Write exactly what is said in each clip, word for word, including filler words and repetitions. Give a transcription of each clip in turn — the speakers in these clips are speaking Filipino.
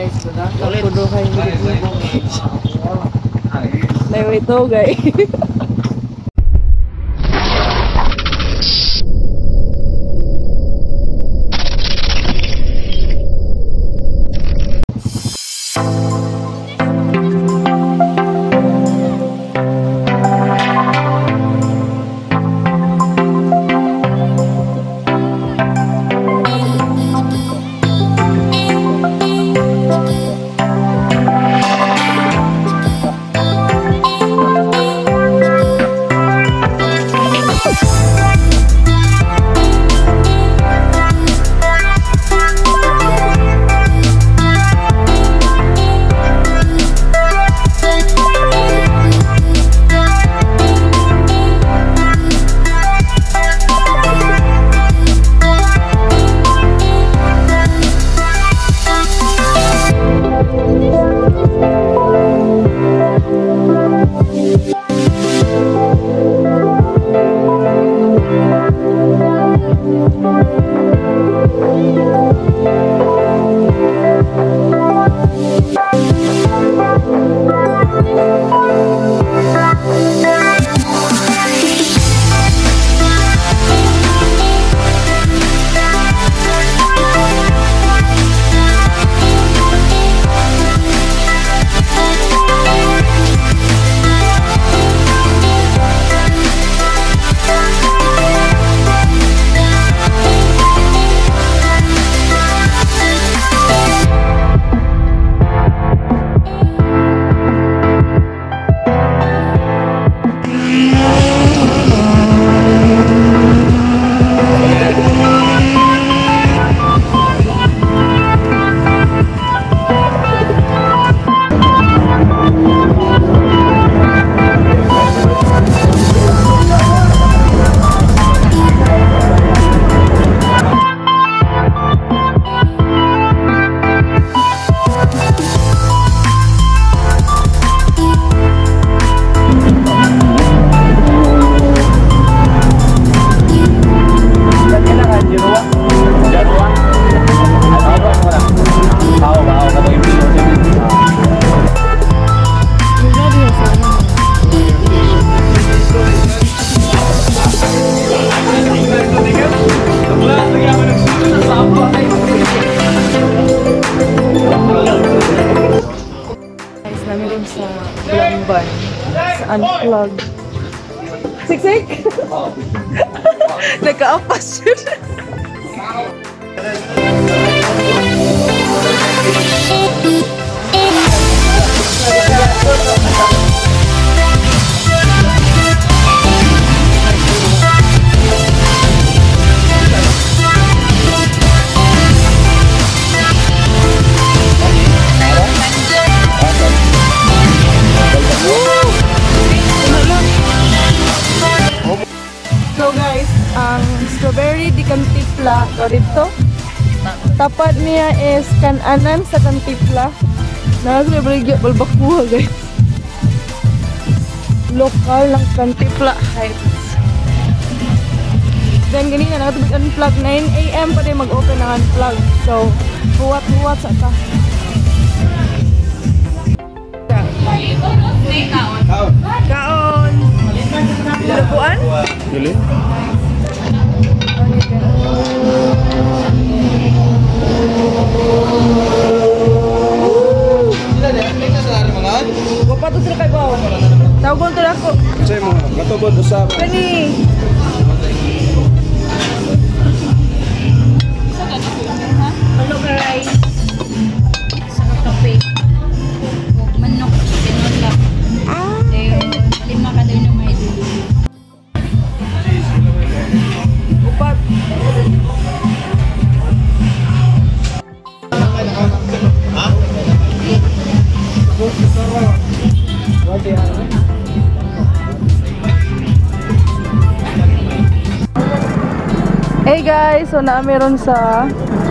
guys. Kuno kayo bubong. Layo ito guys. Unplug. Siksik? Nagka-apas yun. Strawberry di Cantinflas o dito. Tapat niya is kananan sa Cantinflas. Nakasabaligya balbakuha guys. Lokal ng Cantinflas Heights. Then ganina nakatubig unplug. nine A M pa din mag-open ng unplug. So, huwat-huwat sa ka. Kaon! Lupuan? Dili? Wapa to sila kay Bao. Tawgon to ako. Say mo, katubod usap. Kani. Hello guys. Sa kape. Manok tinola. Ah. Lima ka daw na may dulo. Upat. Hey guys, so na meron sa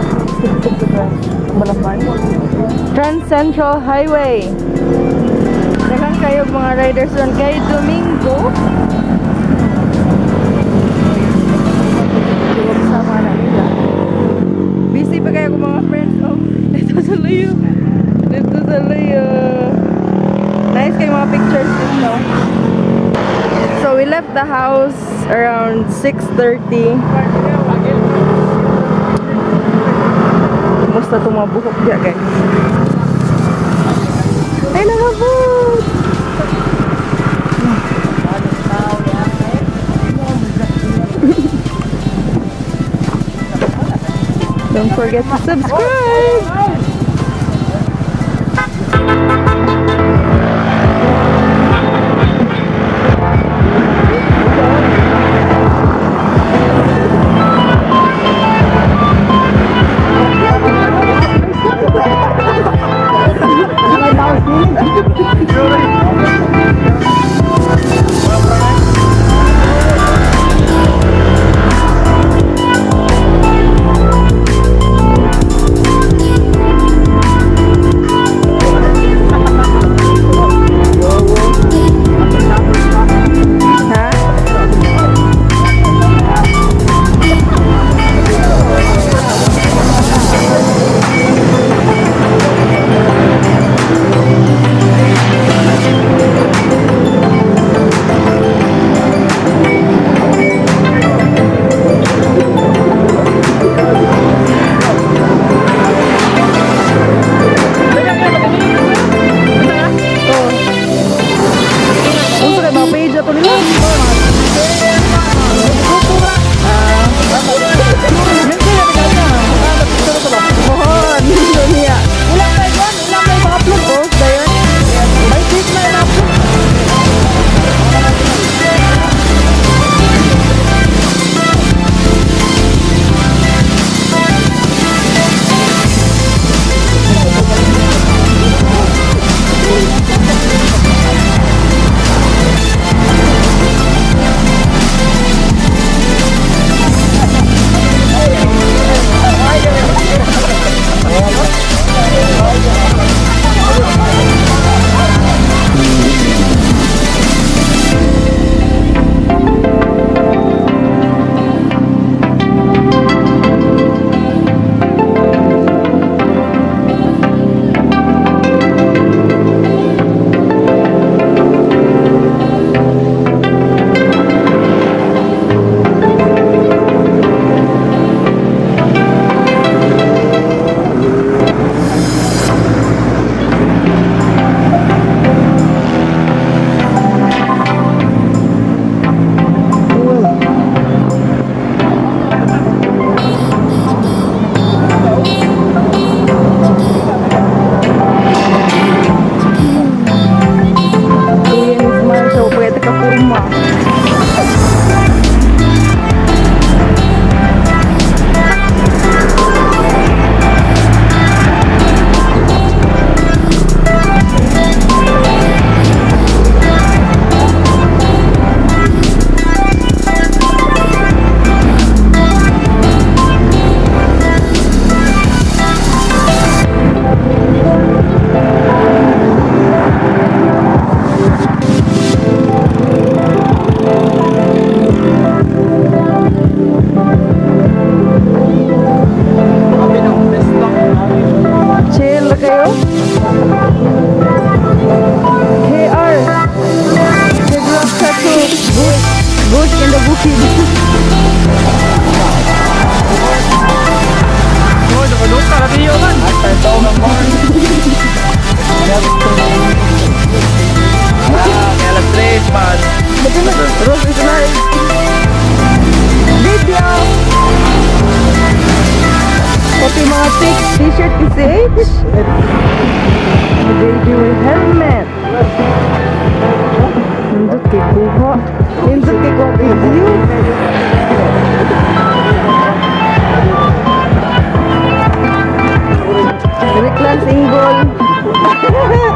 Trans Central Highway. Dagan kayo mga riders doon kay Domingo. Sama na nila. Busy pa kayo mga friends. Oh, ito sa layo. Talaya. Nice kayo mga pictures dito. So we left the house around six thirty. Kumusta itong mga buhok dyan, guys? Ay, nakabot! Don't forget to subscribe! T-shirt is H. Baby with helmet. Nindot kay kuha. Nindot kay kuha video. Reklan single.